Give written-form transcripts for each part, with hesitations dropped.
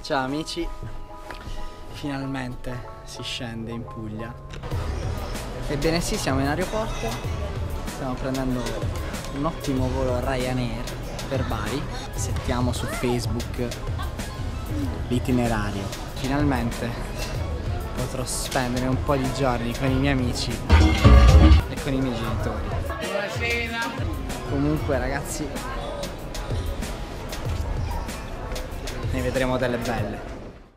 Ciao amici, finalmente si scende in Puglia. Ebbene sì, siamo in aeroporto, stiamo prendendo un ottimo volo Ryanair per Bari. Settiamo su Facebook l'itinerario. Finalmente potrò spendere un po' di giorni con i miei amici e con i miei genitori. Buonasera! Comunque ragazzi, ne vedremo delle belle.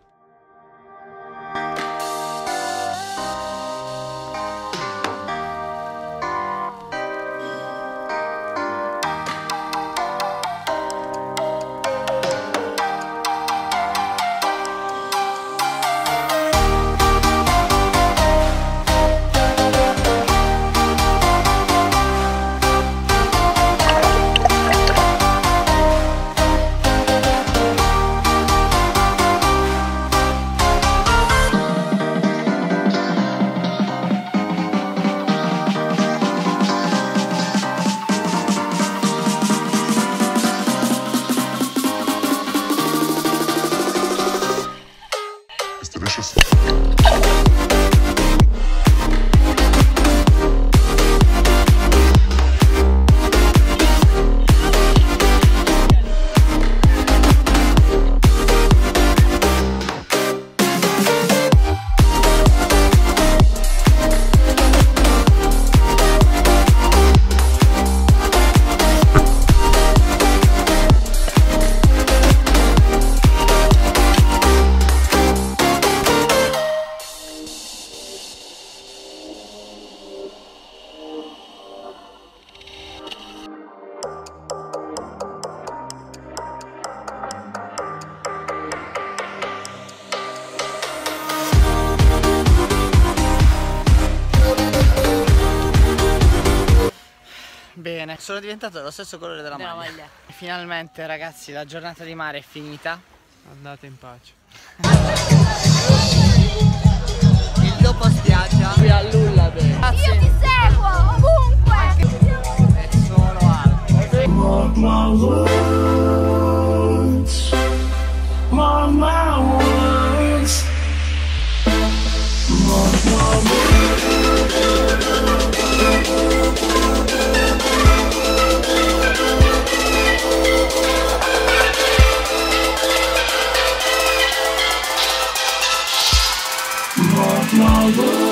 Bene, sono diventato lo stesso colore della maglia. E finalmente ragazzi la giornata di mare è finita. Andate in pace. Il dopo spiaggia qui a Lullaby. Io ti seguo ovunque. È solo alto. Mark my words, mark my words, mark my words. Mark my words.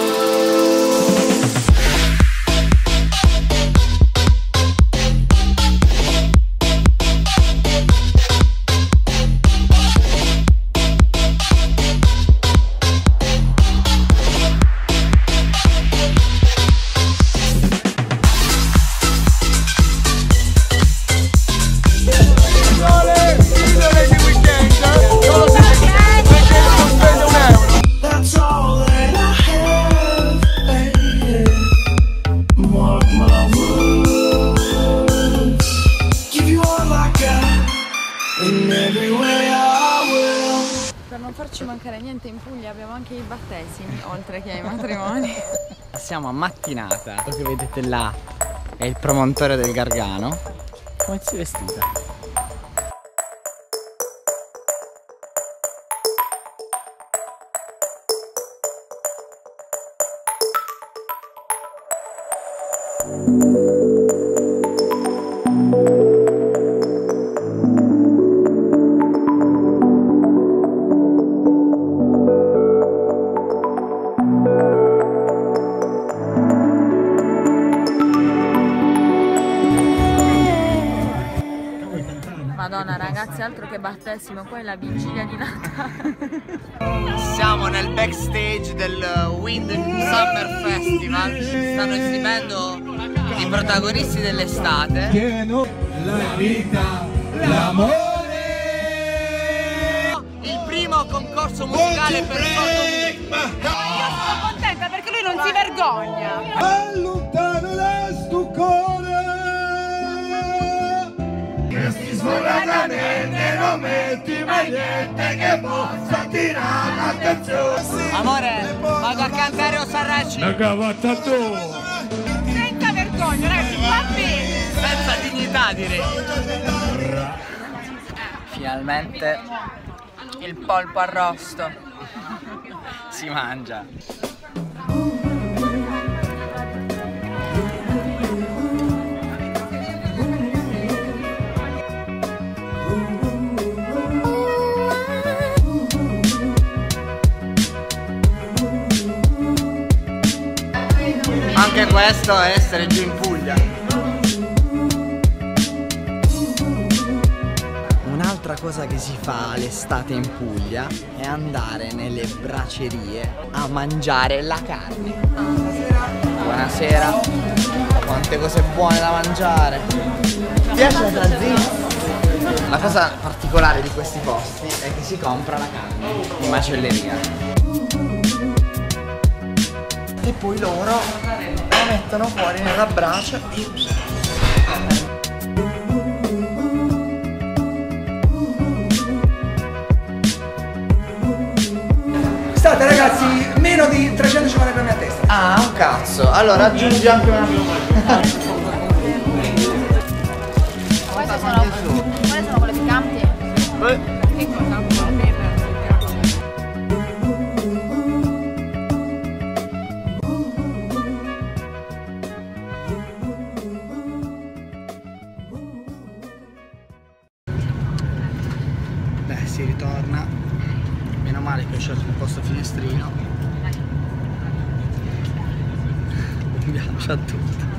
Per non farci mancare niente in Puglia abbiamo anche i battesimi, oltre che ai matrimoni. Siamo a mattinata. Quello che vedete là è il promontorio del Gargano. Come si è vestita? Madonna ragazzi, altro che battesimo, poi la vigilia di Natale. Siamo nel backstage del Wind Summer Festival. Stanno esibendo i protagonisti dell'estate. La vita, l'amore. Il primo concorso musicale per sordomuti. Io sono contenta perché lui non si vergogna. Allontano la stuccore. Che si sforzatamente non metti mai niente che possa tirare l'attenzione. Amore, vado a cantare Osarraci. La cavata tu. Senza vergogna ragazzi, va bene. Senza dignità direi. Finalmente Il polpo arrosto. Si mangia. Anche questo è essere giù in Puglia. Un'altra cosa che si fa l'estate in Puglia è andare nelle bracerie a mangiare la carne. Buonasera. Quante cose buone da mangiare. Ti piace la zizza? La cosa particolare di questi posti è che si compra la carne in macelleria. E poi loro la mettono fuori nella brace. State ragazzi, meno di 350 grammi a testa. Ah, un cazzo. Allora aggiungi anche una... Queste sono quelle piccanti? Che cosa? Beh, si ritorna. Meno male che ho scelto un posto finestrino. Un viaggio a tutti.